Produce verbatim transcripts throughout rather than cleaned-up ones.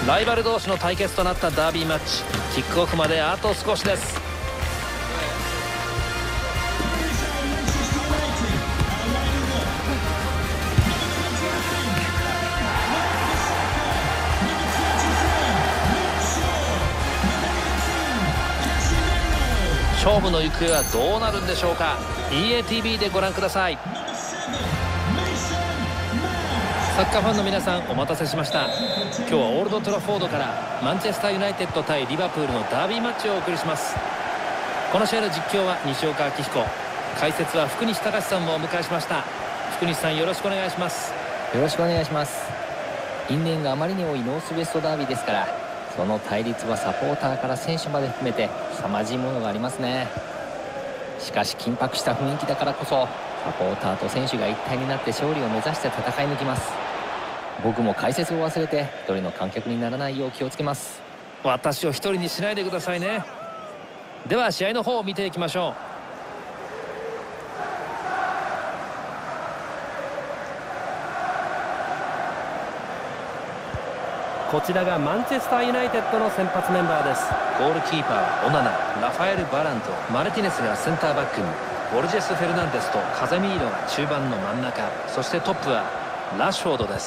ライバル同士の対決となったダービーマッチ、キックオフまであと少しです。勝負の行方はどうなるんでしょうか。 イーエーティービー でご覧ください。サッカーファンの皆さん、お待たせしました。今日はオールドトラフォードからマンチェスターユナイテッド対リバプールのダービーマッチをお送りします。この試合の実況は西岡明彦、解説は福西隆さんもお迎えしました。福西さん、よろしくお願いします。 よろしくお願いします。因縁があまりに多いノースウェストダービーですから、その対立はサポーターから選手まで含めて凄まじいものがありますね。しかし緊迫した雰囲気だからこそ、サポーターと選手が一体になって勝利を目指して戦い抜きます。僕も解説を忘れて一人の観客にならないよう気をつけます。 私を一人にしないでくださいね。では試合の方を見ていきましょう。こちらがマンチェスターユナイテッドの先発メンバーです。ゴールキーパーはオナナ、ラファエル・バランとマルティネスがセンターバックに、ボルジェス・フェルナンデスとカゼミーロが中盤の真ん中、そしてトップはラッシュフォードです。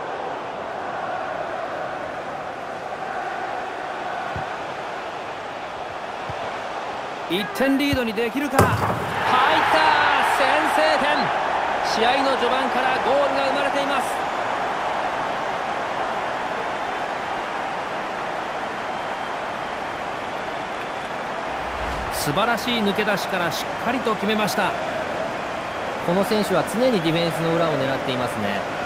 いってんリードにできるか。入った、先制点。試合の序盤からゴールが生まれています。素晴らしい抜け出しからしっかりと決めました。 この選手は常にディフェンスの裏を狙っていますね。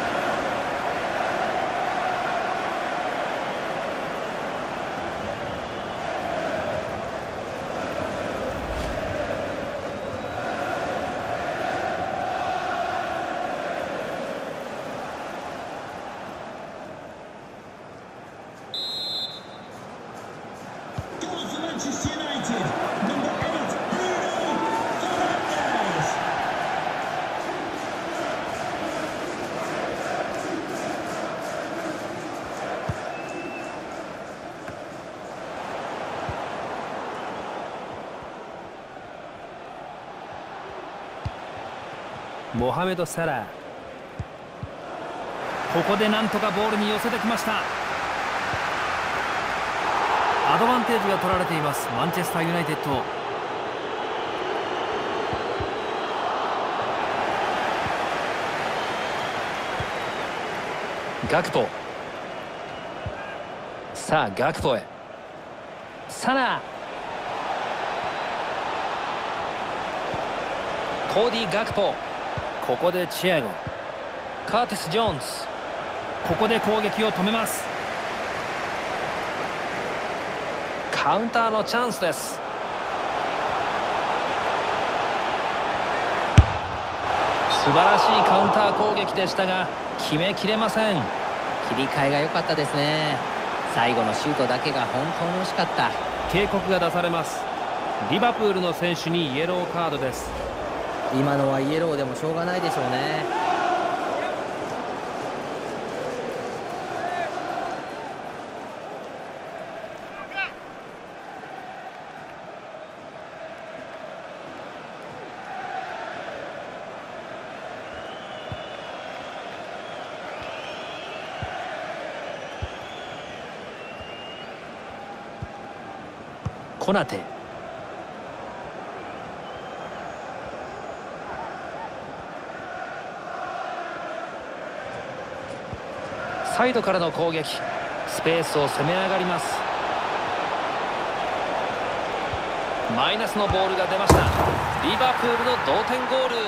モハメド・サラー、ここでなんとかボールに寄せてきました。アドバンテージが取られていますマンチェスターユナイテッド。ガクポ、さあガクポへ、サラー、コーディ・ガクポ、ここでチアゴ、カーティス・ジョーンズ、ここで攻撃を止めます。カウンターのチャンスです。素晴らしいカウンター攻撃でしたが決めきれません。 切り替えが良かったですね。最後のシュートだけが本当に惜しかった。 警告が出されます。リバプールの選手にイエローカードです。 今のはイエローでもしょうがないでしょうね。 コナテ、サイドからの攻撃、スペースを攻め上がります。マイナスのボールが出ました。リバプールの同点ゴール。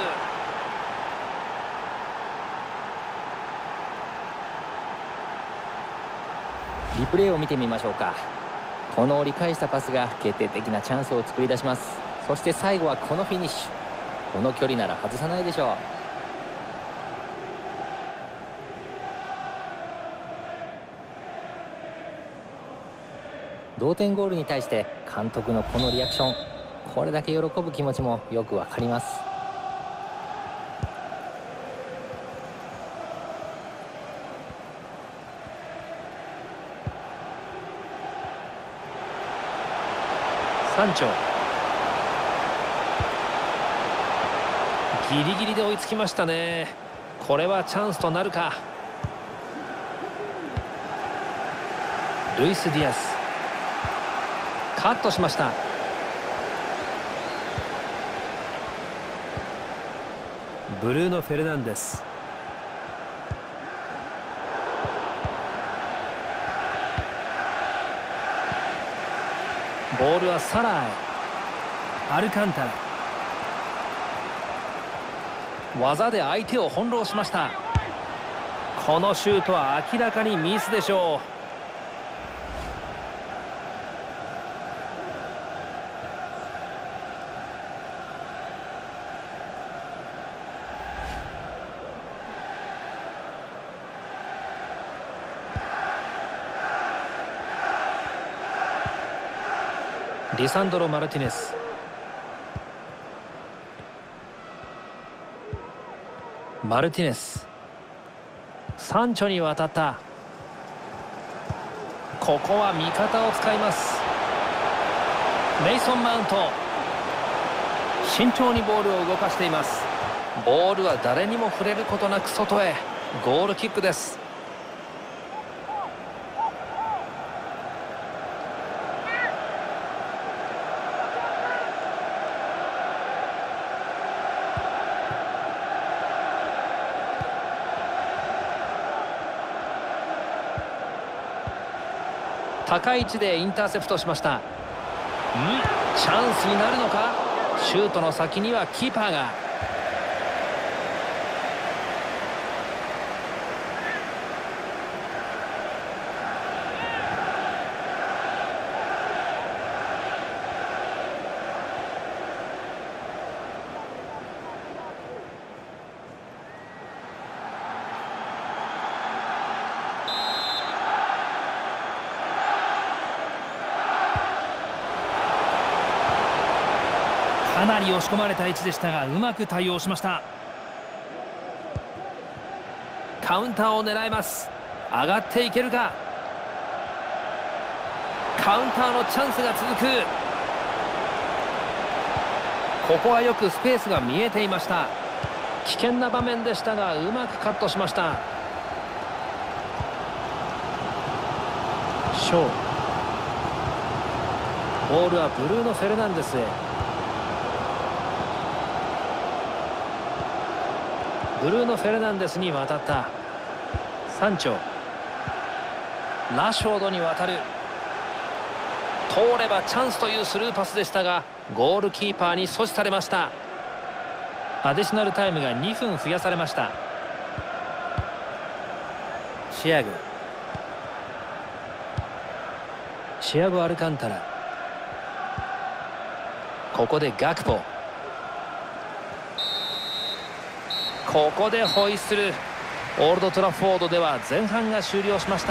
リプレーを見てみましょうか。この折り返したパスが決定的なチャンスを作り出します。そして最後はこのフィニッシュ。この距離なら外さないでしょう。同点ゴールに対して監督のこのリアクション、これだけ喜ぶ気持ちもよくわかります。 サンチョ、ギリギリで追いつきましたね。これはチャンスとなるか。ルイス・ディアス、カットしました。ブルーノ・フェルナンデス、ボールはサラーへ。アルカンタラ、技で相手を翻弄しました。このシュートは明らかにミスでしょう。リサンドロ・マルティネス、マルティネス、サンチョに渡った。ここは味方を使います。メイソン・マウント、慎重にボールを動かしています。ボールは誰にも触れることなく外へ。ゴールキックです。高い位置でインターセプトしました。んチャンスになるのか。シュートの先にはキーパーが。かなり押し込まれた位置でしたがうまく対応しました。カウンターを狙います。上がっていけるか。カウンターのチャンスが続く。ここはよくスペースが見えていました。危険な場面でしたがうまくカットしました。ショー、ボールはブルーノ・フェルナンデスへ。ブルーノ・フェルナンデスに渡った。サンチョ、ラショードに渡る。通ればチャンスというスルーパスでしたがゴールキーパーに阻止されました。アディショナルタイムがにふん増やされました。シアグ、シアゴ・アルカンタラ、ここでガクポ、ここでホイッスル。オールドトラフォードでは前半が終了しました。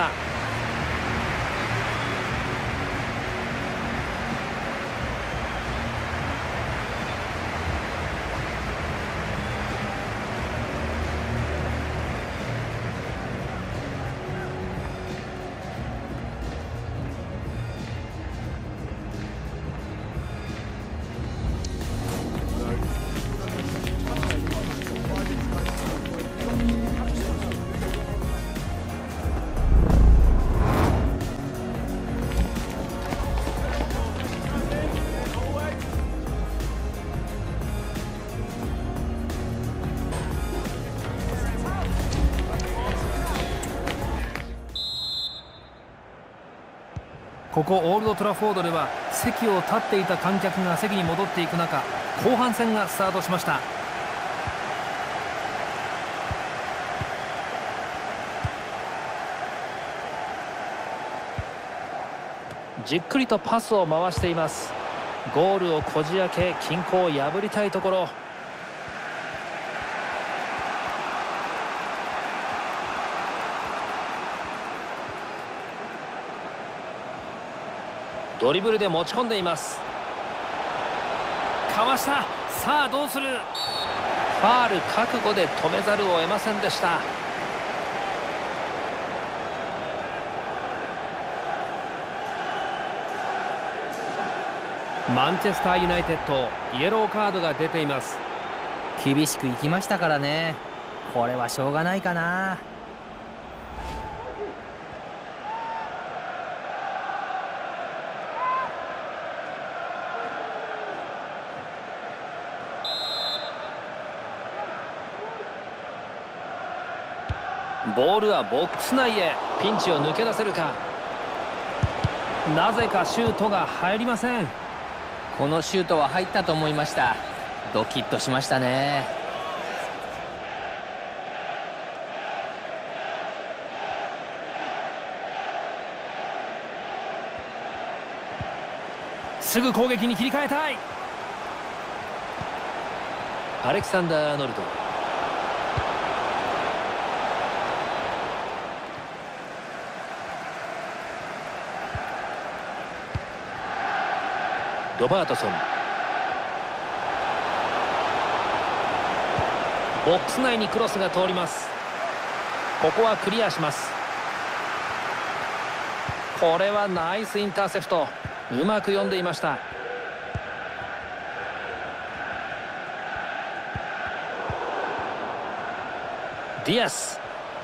ここオールドトラフォードでは席を立っていた観客が席に戻っていく中、後半戦がスタートしました。じっくりとパスを回しています。ゴールをこじ開け均衡を破りたいところ。ドリブルで持ち込んでいます。かわした。さあどうする。ファール覚悟で止めざるを得ませんでした。 マンチェスターユナイテッド、イエローカードが出ています。 厳しくいきましたからね。これはしょうがないかな。 ボールはボックス内へ。ピンチを抜け出せるか。なぜかシュートが入りません。 このシュートは入ったと思いました。ドキッとしましたね。 すぐ攻撃に切り替えたい。アレクサンダー・アーノルド。ロバートソン。ボックス内にクロスが通ります。ここはクリアします。これはナイスインターセプト。うまく読んでいました。ディアス。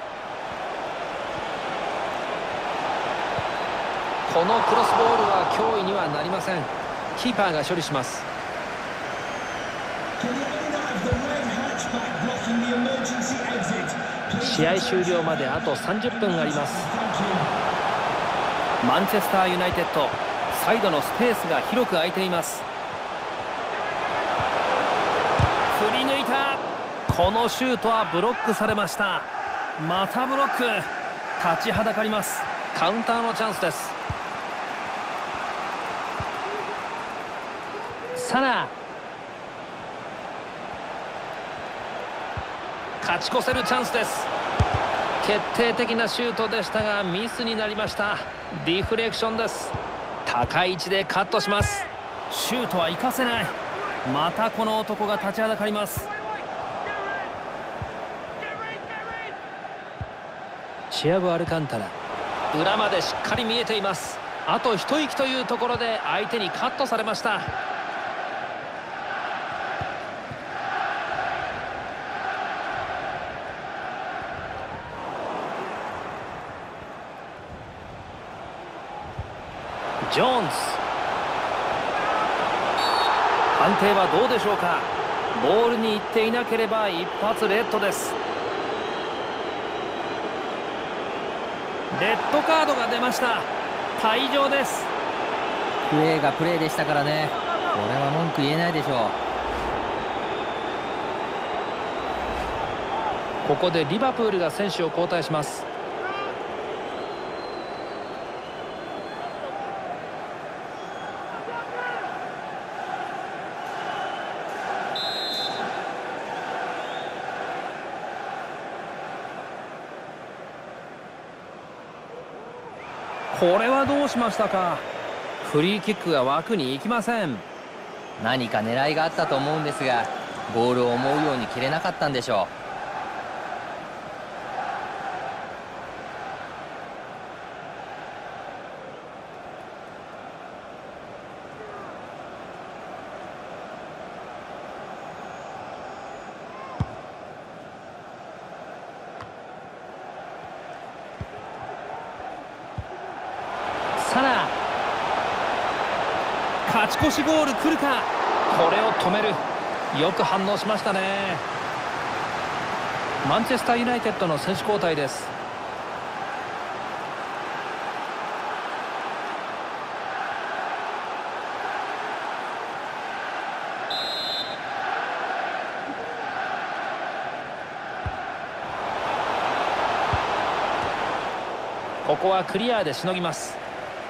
このクロスボールは脅威にはなりません。キーパーが処理します。試合終了まであとさんじゅっぷんあります。マンチェスターユナイテッド、サイドのスペースが広く空いています。振り抜いた。このシュートはブロックされました。またブロック。立ちはだかります。カウンターのチャンスです。サラ。勝ち越せるチャンスです。決定的なシュートでしたがミスになりました。ディフレクションです。高い位置でカットします。シュートは生かせない。またこの男が立ちはだかります。チアゴ・アルカンタラ。裏までしっかり見えています。あと一息というところで相手にカットされました。ジョーンズ。判定はどうでしょうか。ボールに行っていなければ一発レッドです。レッドカードが出ました。退場です。 プレーがプレーでしたからね。これは文句言えないでしょう。ここでリバプールが選手を交代します。これはどうしましたか。フリーキックが枠に行きません。 何か狙いがあったと思うんですが、ボールを思うように蹴れなかったんでしょう。サラ。勝ち越しゴール来るか。これを止める。よく反応しましたね。マンチェスターユナイテッドの選手交代です。ここはクリアでしのぎます。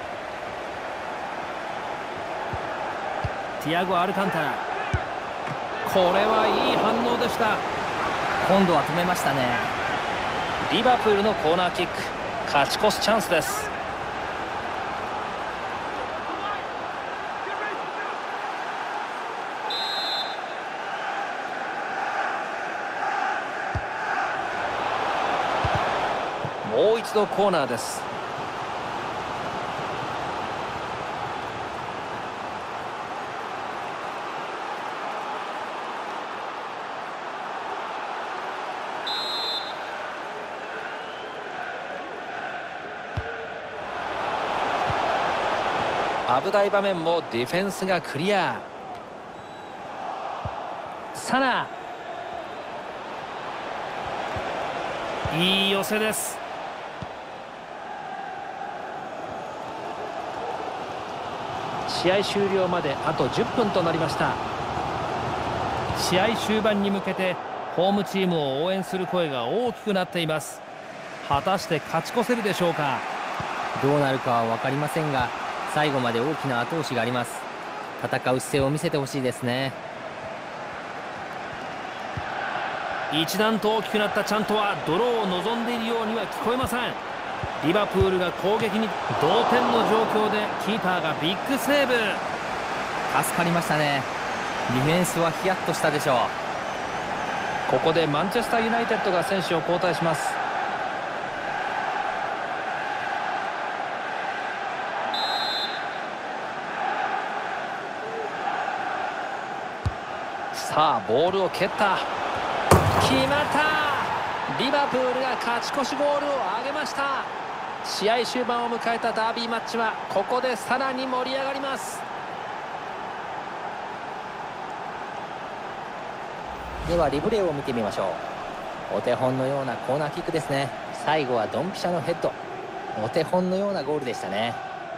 ティアゴ・アルカンタラ。これはいい反応でした。 今度は止めましたね。 リバプールのコーナーキック。勝ち越すチャンスです。もう一度コーナーです。 危ない場面もディフェンスがクリア。サナ、いい寄せです。試合終了まであとじゅっぷんとなりました。試合終盤に向けてホームチームを応援する声が大きくなっています。果たして勝ち越せるでしょうか。 どうなるかは分かりませんが、最後まで大きな後押しがあります。戦う姿勢を見せてほしいですね。 一段と大きくなったチャントはドローを望んでいるようには聞こえません。リバプールが攻撃に同点の状況でキーパーがビッグセーブ。 助かりましたね。ディフェンスはヒヤッとしたでしょう。 ここでマンチェスターユナイテッドが選手を交代します。さあボールを蹴った。決まった。リバプールが勝ち越しゴールを挙げました。試合終盤を迎えたダービーマッチはここでさらに盛り上がります。 ではリプレイを見てみましょう。お手本のようなコーナーキックですね。最後はドンピシャのヘッド。お手本のようなゴールでしたね。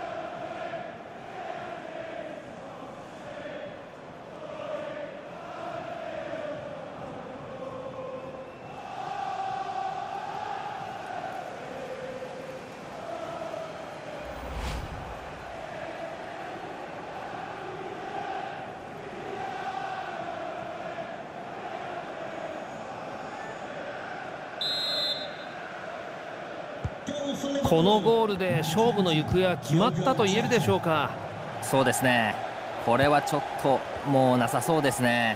このゴールで勝負の行方は決まったと言えるでしょうか。 そうですね。これはちょっともうなさそうですね。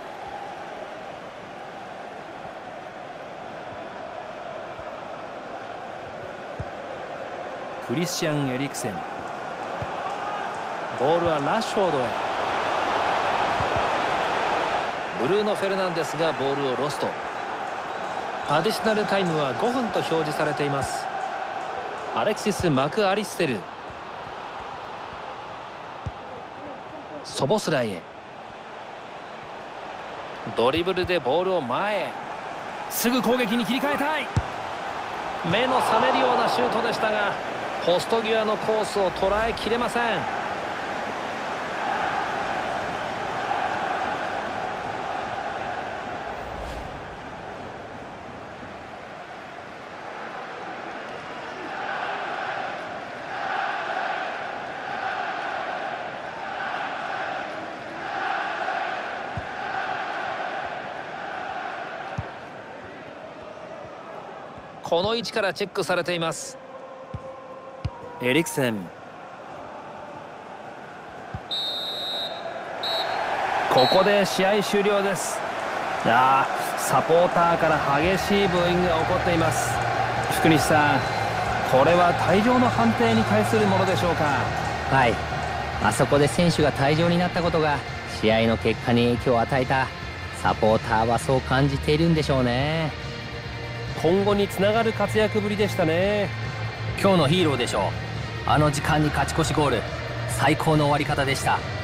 クリスチャン・エリクセン。ボールはラッシュフォードへ。ブルーノ・フェルナンデスがボールをロスト。アディショナルタイムはごふんと表示されています。アレクシス・マクアリステル。ソボスライへ。ドリブルでボールを前へ。すぐ攻撃に切り替えたい。目の覚めるようなシュートでしたがポスト際のコースを捉えきれません。この位置からチェックされています。エリクセン。ここで試合終了です。あー、サポーターから激しいブーイングが起こっています。福西さん、これは退場の判定に対するものでしょうか。 はい、あそこで選手が退場になったことが試合の結果に影響を与えた。サポーターはそう感じているんでしょうね。 今後につながる活躍ぶりでしたね。 今日のヒーローでしょう。あの時間に勝ち越しゴール、最高の終わり方でした。